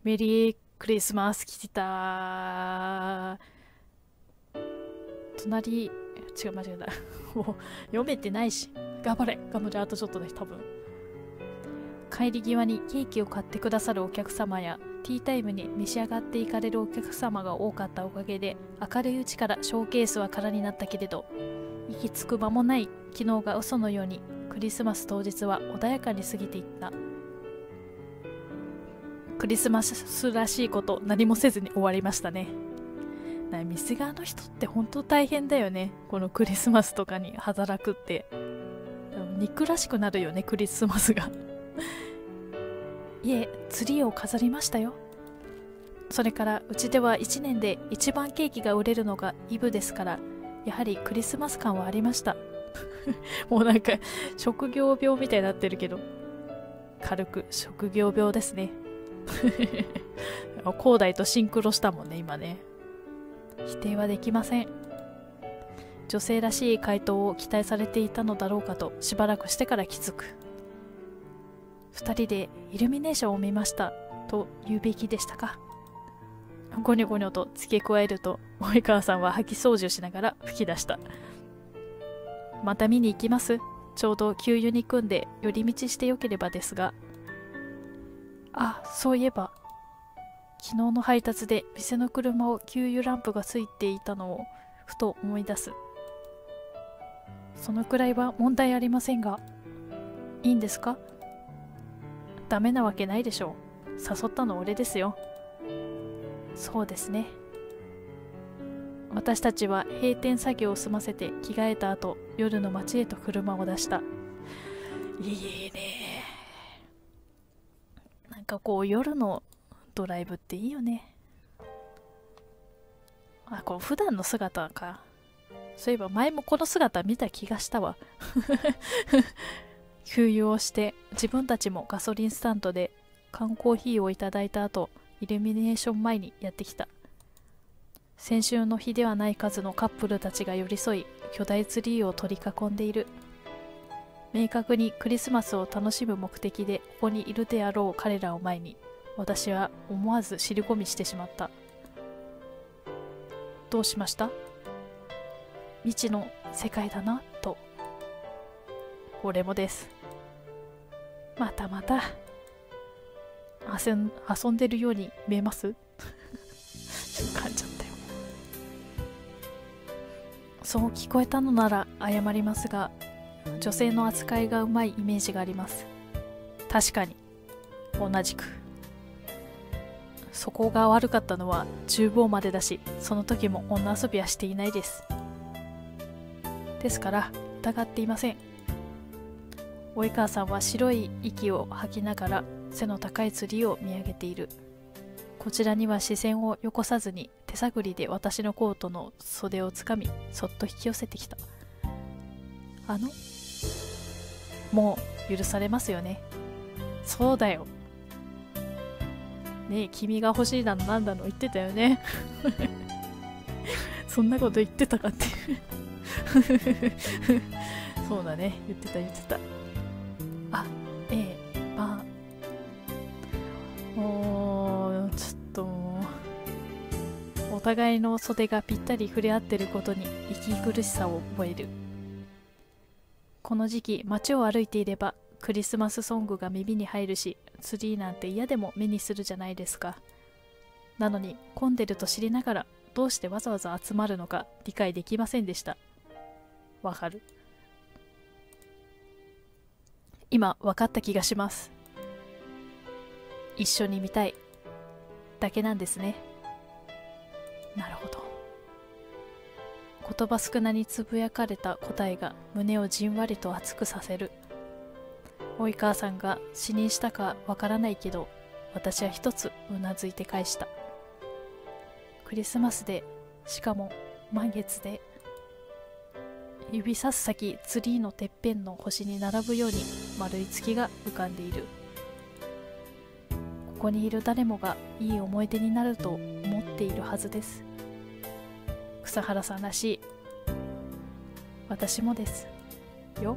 メリークリスマス来た。隣、違う、間違えた。もう読めてないし。頑張れ、頑張れ、あとちょっとで多分。帰り際にケーキを買ってくださるお客様や、ティータイムに召し上がっていかれるお客様が多かったおかげで、明るいうちからショーケースは空になったけれど、息つく間もない昨日が嘘のように、クリスマス当日は穏やかに過ぎていった。クリスマスらしいこと何もせずに終わりましたね。店側の人って本当大変だよね。このクリスマスとかに働くって。憎らしくなるよね、クリスマスが。いえ、ツリーを飾りましたよ。それからうちでは1年で一番ケーキが売れるのがイブですから、やはりクリスマス感はありました。もうなんか職業病みたいになってるけど、軽く職業病ですね。広大とシンクロしたもんね、今ね。否定はできません。女性らしい回答を期待されていたのだろうかとしばらくしてから気づく。二人でイルミネーションを見ましたと言うべきでしたか。ゴニョゴニョと付け加えると、及川さんは掃き掃除をしながら吹き出した。また見に行きます。ちょうど給油に組んで寄り道してよければですが。あ、そういえば昨日の配達で店の車を給油ランプがついていたのをふと思い出す。そのくらいは問題ありませんが、いいんですか？ダメなわけないでしょう。誘ったの俺ですよ。そうですね。私たちは閉店作業を済ませて着替えた後、夜の街へと車を出した。いいね。なんかこう夜のドライブっていいよね。あ、こう普段の姿か。そういえば前もこの姿見た気がしたわ。給油をして自分たちもガソリンスタンドで缶コーヒーをいただいた後、イルミネーション前にやってきた。先週の日ではない数のカップルたちが寄り添い、巨大ツリーを取り囲んでいる。明確にクリスマスを楽しむ目的でここにいるであろう彼らを前に、私は思わず尻込みしてしまった。どうしました？未知の世界だなと。俺もです。またまた遊んでるように見えます？ちょっと噛んじゃったよ。そう聞こえたのなら謝りますが、女性の扱いがうまいイメージがあります。確かに同じく。そこが悪かったのは厨房までだし、その時も女遊びはしていないです。ですから疑っていません。及川さんは白い息を吐きながら背の高いツリーを見上げている。こちらには視線をよこさずに手探りで私のコートの袖をつかみ、そっと引き寄せてきた。もう許されますよね。そうだよ。ねえ、君が欲しいだのなんだの言ってたよね。そんなこと言ってたかって。そうだね、言ってた言ってた。あ、ええ、まあ、もうちょっともうお互いの袖がぴったり触れ合ってることに息苦しさを覚える。この時期街を歩いていればクリスマスソングが耳に入るし、ツリーなんて嫌でも目にするじゃないですか。なのに混んでると知りながらどうしてわざわざ集まるのか理解できませんでした。わかる。今分かった気がします。一緒に見たいだけなんですね。なるほど。言葉少なにつぶやかれた答えが胸をじんわりと熱くさせる。及川さんが死認したかわからないけど、私は一つうなずいて返した。クリスマスで、しかも満月で、指さす先ツリーのてっぺんの星に並ぶように丸い月が浮かんでいる。ここにいる誰もがいい思い出になると思っているはずです。草原さんらしい。私もですよ。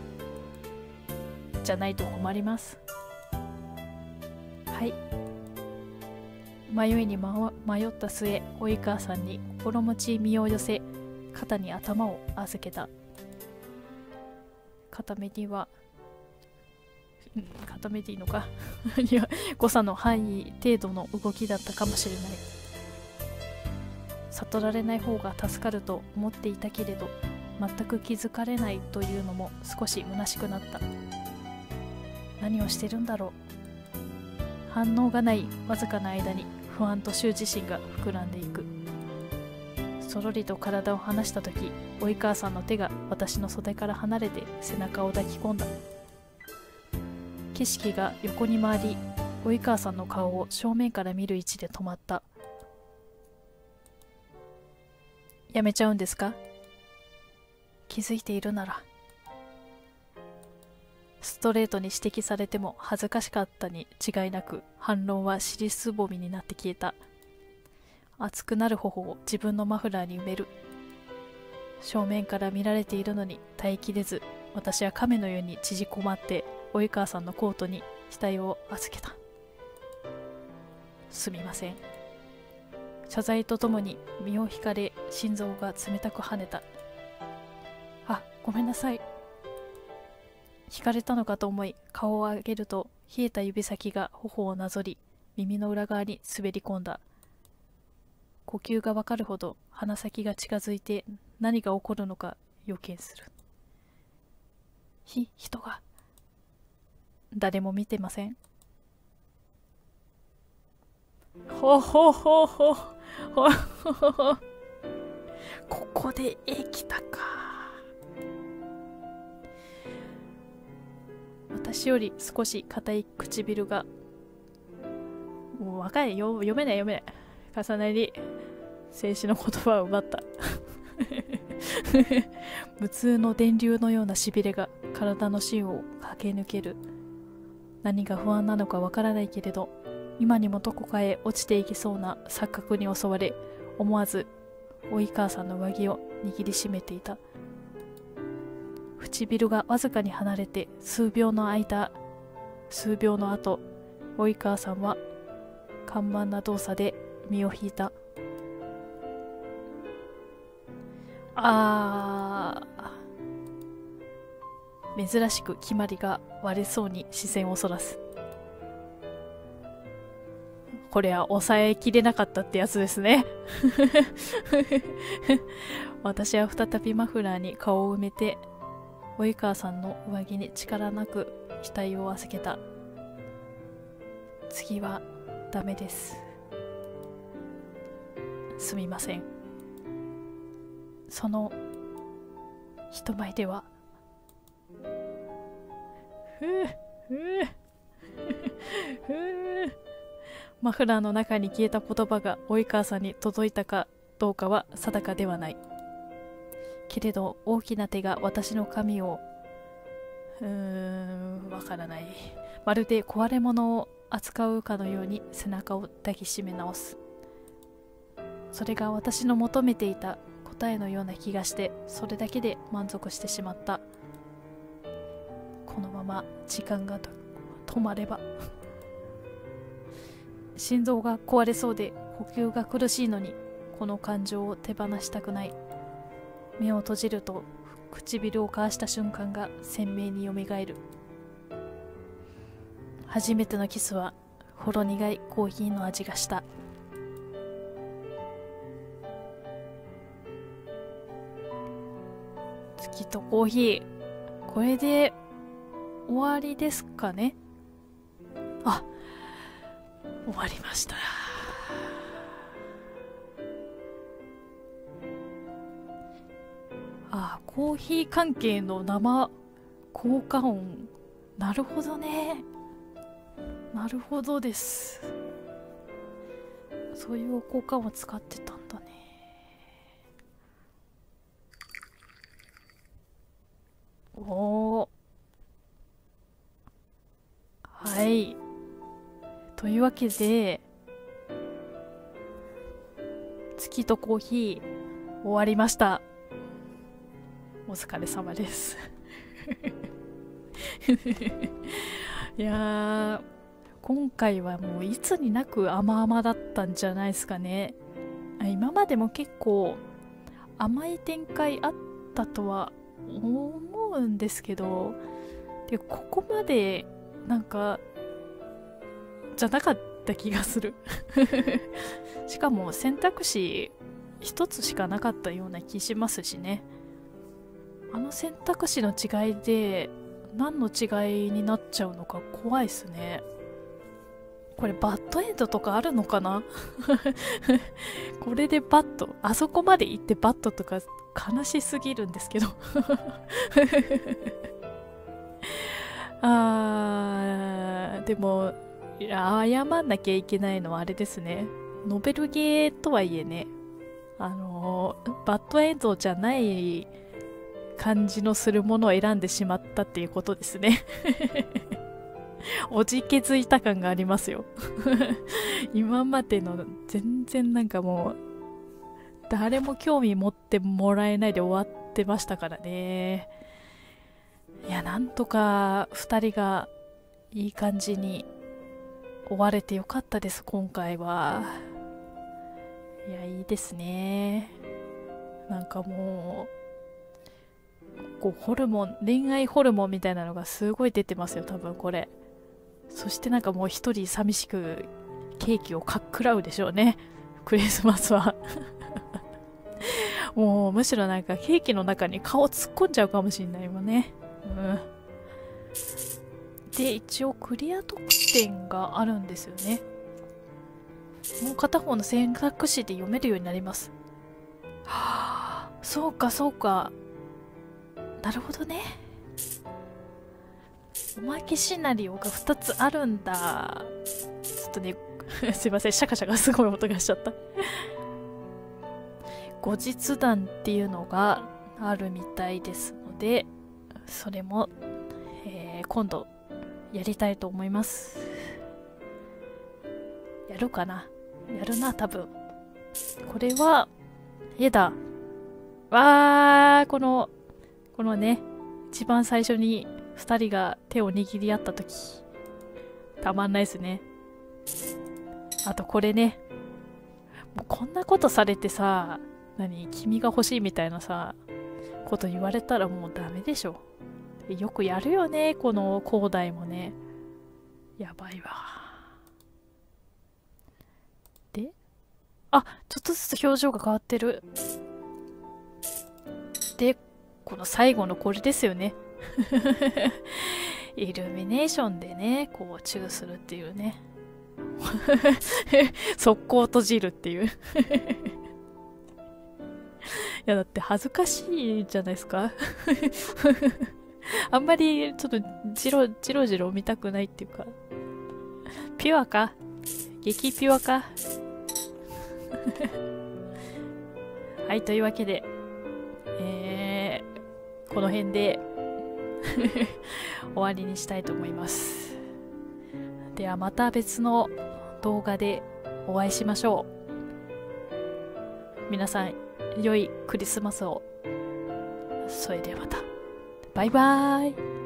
じゃないと困ります。はい、 迷いに迷った末、及川さんに心持ち身を寄せ、肩に頭を預けた。固めには、固めていいのかいや、誤差の範囲程度の動きだったかもしれない。悟られない方が助かると思っていたけれど、全く気づかれないというのも少し虚しくなった。何をしてるんだろう。反応がないわずかな間に不安と羞恥心が膨らんでいく。そろりと体を離した時、及川さんの手が私の袖から離れて背中を抱き込んだ。景色が横に回り、及川さんの顔を正面から見る位置で止まった。やめちゃうんですか？気づいているなら。ストレートに指摘されても恥ずかしかったに違いなく、反論は尻すぼみになって消えた。熱くなる頬を自分のマフラーに埋める。正面から見られているのに耐えきれず、私は亀のように縮こまって及川さんのコートに額を預けた。すみません。謝罪とともに身を引かれ、心臓が冷たく跳ねた。あ、ごめんなさい。引かれたのかと思い、顔を上げると冷えた指先が頬をなぞり、耳の裏側に滑り込んだ。呼吸がわかるほど鼻先が近づいて、何が起こるのか予見する。人が。誰も見てません。ほほほほほほほ。ここで来たか。私より少し硬い唇が、もう若いよ、読めない重ねり静止の言葉を奪った無痛の電流のようなしびれが体の芯を駆け抜ける。何が不安なのかわからないけれど、今にもどこかへ落ちていきそうな錯覚に襲われ、思わず及川さんの上着を握りしめていた。唇がわずかに離れて数秒の後、及川さんは緩慢な動作で身を引いた。珍しく決まりが割れそうに視線をそらす。これは抑えきれなかったってやつですね私は再びマフラーに顔を埋めて、及川さんの上着に力なく額を預けた。次はダメです。すみません。その人前ではマフラーの中に消えた言葉が及川さんに届いたかどうかは定かではないけれど、大きな手が私の髪をわからない、まるで壊れ物を扱うかのように背中を抱きしめ直す。それが私の求めていた答えのような気がして、それだけで満足してしまった。このまま時間が止まれば心臓が壊れそうで呼吸が苦しいのに、この感情を手放したくない。目を閉じると唇を交わした瞬間が鮮明によみがえる。初めてのキスはほろ苦いコーヒーの味がした。月とコーヒー、これで終わりですかね。あ、終わりました。コーヒー関係の生効果音。なるほどね。なるほどです。そういう効果音を使ってたんだね。おー。はい。というわけで、月とコーヒー終わりました。お疲れ様ですいやー、 今回はもういつになく甘々だったんじゃないですかね。今までも結構甘い展開あったとは思うんですけど、でここまでなんかじゃなかった気がするしかも選択肢一つしかなかったような気しますしね。あの選択肢の違いで何の違いになっちゃうのか怖いっすね。これバッドエンドとかあるのかなこれでバッド、あそこまで行ってバッドとか悲しすぎるんですけどでも謝んなきゃいけないのはあれですね。ノベルゲーとはいえね、バッドエンドじゃない感じのするものを選んでしまったっていうことですねおじけづいた感がありますよ今までの全然なんかもう誰も興味持ってもらえないで終わってましたからね。いや、なんとか2人がいい感じに終われてよかったです、今回は。いや、いいですね。なんかもうこうホルモン、恋愛ホルモンみたいなのがすごい出てますよ、多分これ。そしてなんかもう一人寂しくケーキをかっくらうでしょうね、クリスマスはもうむしろなんかケーキの中に顔突っ込んじゃうかもしれないもんね。で、一応クリア得点があるんですよね。もう片方の選択肢で読めるようになります。はあ、そうかそうか、なるほどね。おまけシナリオが2つあるんだ。ちょっとねすいません、シャカシャカすごい音がしちゃった後日談っていうのがあるみたいですので、それも、今度やりたいと思います。やるかな、やるな多分。これは絵だわー。このね、一番最初に2人が手を握り合った時、たまんないですね。あとこれね、もうこんなことされてさ、君が欲しいみたいなさこと言われたらもうダメでしょ。よくやるよね、この広大もね。やばいわ。で、あ、ちょっとずつ表情が変わってる。で、この最後のこれですよねイルミネーションでね、こうチューするっていうね速攻閉じるっていういや、だって恥ずかしいじゃないですかあんまりちょっとじろじろ見たくないっていうか、ピュアか、激ピュアかはい、というわけでこの辺で終わりにしたいと思います。ではまた別の動画でお会いしましょう。皆さん良いクリスマスを。それではまた。バイバーイ。